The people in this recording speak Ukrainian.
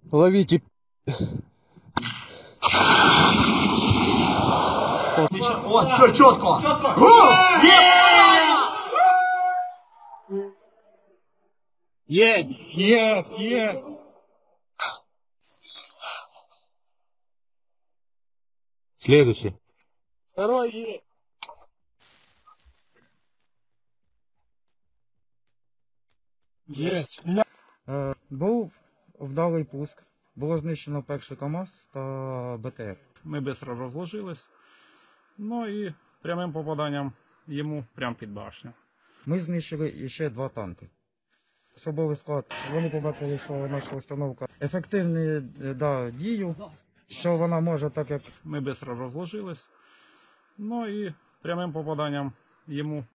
Ловите. О, все четко. Есть. Следующий. Второй есть. Есть. Був вдалий пуск. Було знищено перший КАМАЗ та БТР. Ми швидко розложились. Ну і прямим попаданням йому прямо під башню. Ми знищили ще 2 танки. Особовий склад, вони побачили, що наша установка ефективно дію, що вона може так, як Ми швидко розложились. Ну і прямим попаданням йому